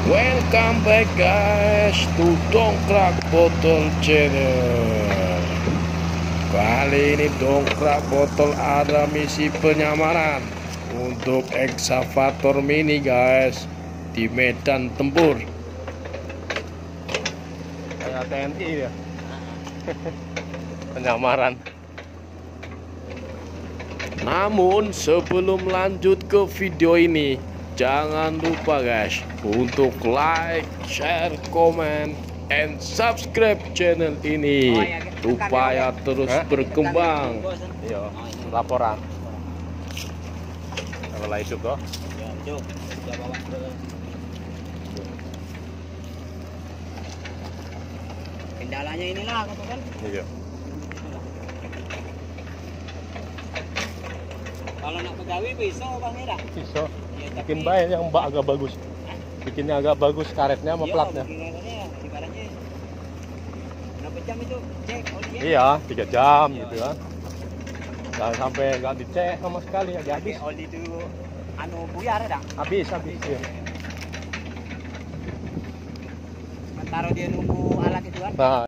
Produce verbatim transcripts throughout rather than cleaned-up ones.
Welcome back guys to Dongkrak Botol Channel. Kali ini Dongkrak Botol ada misi penyamaran untuk eksavator mini guys di medan tempur. Kayak T N I ya. Penyamaran. Namun sebelum lanjut ke video ini, jangan lupa guys untuk like, share, comment, and subscribe channel ini supaya terus berkembang. Iya, laporan. Kalau itu kok. Kendalanya inilah kan? Iya. Kalau nak pegawi bisa bang Ira? Bisa. Ya, Bikin tapi... baik yang mbak agak bagus. Bikinnya agak bagus karetnya sama Yo, platnya. Ibaratnya berapa jam itu cek olinya? Iya, tiga jam Yo, gitu kan. Jangan sampai nggak dicek sama sekali aja habis. Oli itu anu buyar dah. Habis habis ya. Sementara dia nunggu alat itu kan. Nah.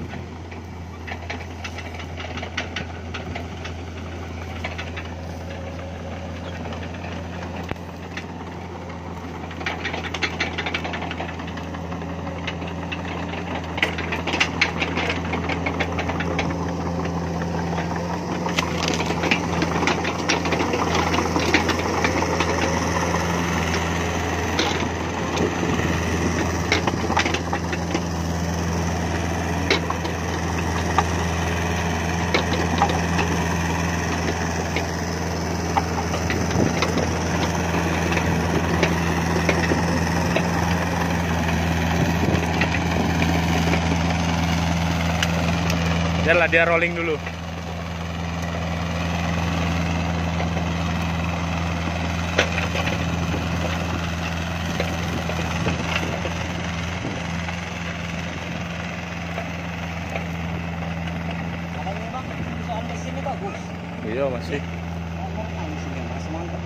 Biarlah dia rolling dulu. Katanya bang, soal mesinnya bagus. Iya masih. Ngomong mesinnya masih mantap.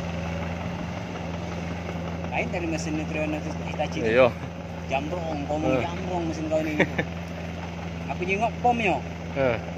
Lain dari mesin Triana Hitachi. Iya. Jambrong, ngomong Eh. jambrong mesin kau ini. Aku nyengok pom yo. Eh.